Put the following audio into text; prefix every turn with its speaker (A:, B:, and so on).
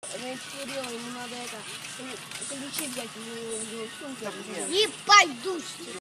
A: Курила, ему надо это ключи взять в сумке.
B: И пойду.